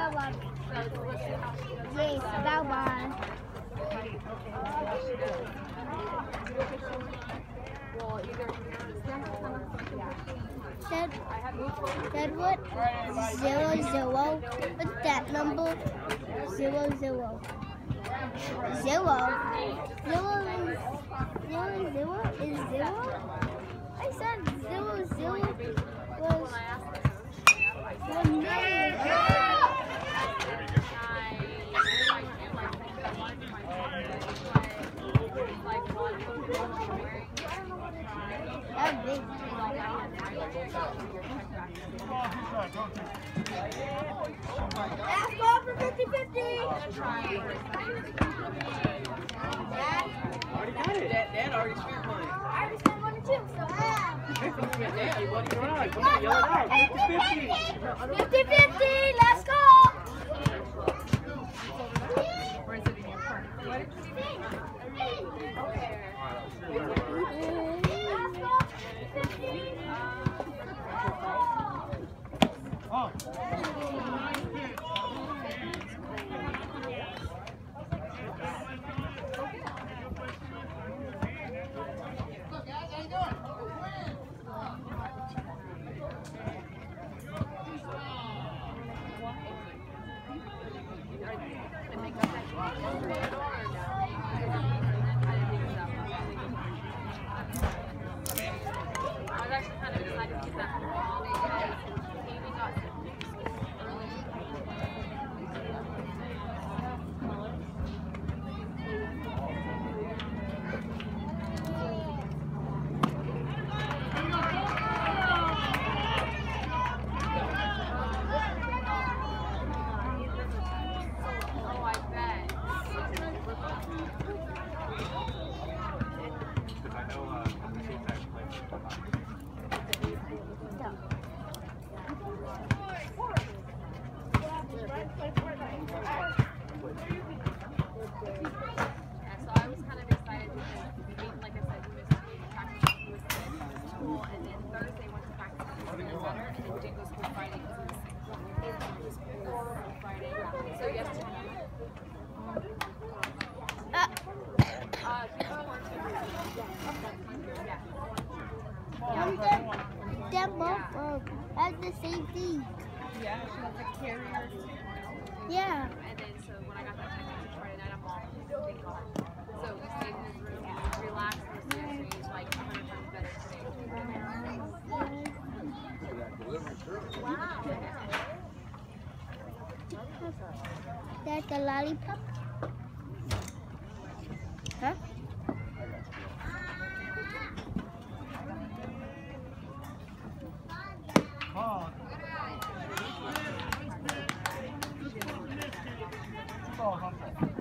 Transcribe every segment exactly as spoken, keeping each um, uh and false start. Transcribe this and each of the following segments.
one. Yes, that one. That, that what? Zero, zero. What's that number? Zero, zero. Zero. Zero is, zero, zero is zero? I said zero, zero was one million. That's big. Last ball for fifty fifty. Dad? Already got it. Dad, Dad already spent money. I already spent one or two, so yeah. Dad, what are you on? Come on, yell it out. fifty fifty. fifty fifty, let's go! Or is it in your purse? What? Oh. They're both um, have the same thing. Yeah, she has a carrier. Yeah. And then so when I got that text message Friday night, I'm all, thank God. So we stayed in his room, relaxed, and listened to like a hundred times better today. Wow. That's a lollipop? Huh? Oh. Oh,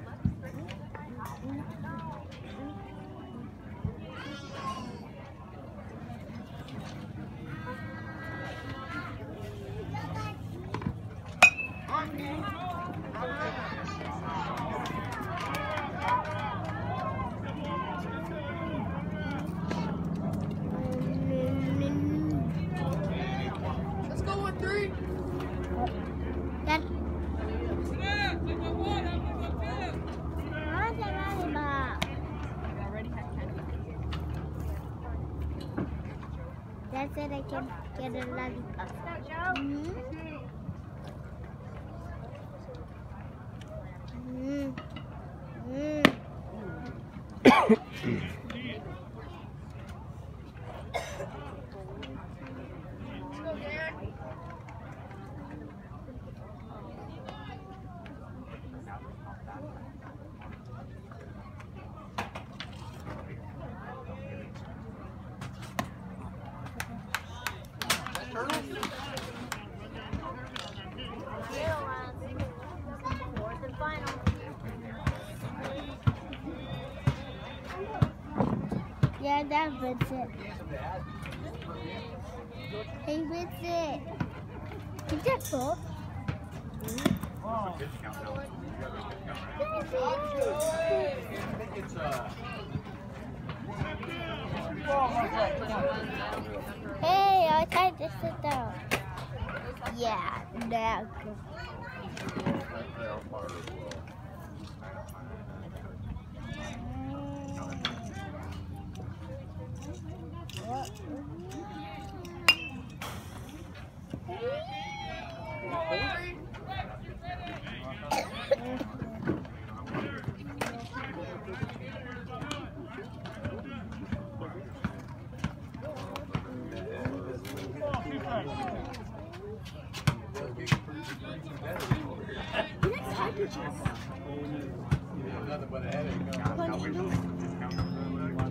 Let's go with three. That. What's a lollipop? That's it, I can get a lollipop. Mm-hmm. Mm. Mm. Fourth and final. Yeah, that fits it. Hey, fits it. Is that full? oh. I think it's uh. Hey, I tried to sit down. Yeah, now. Nothing but a headache.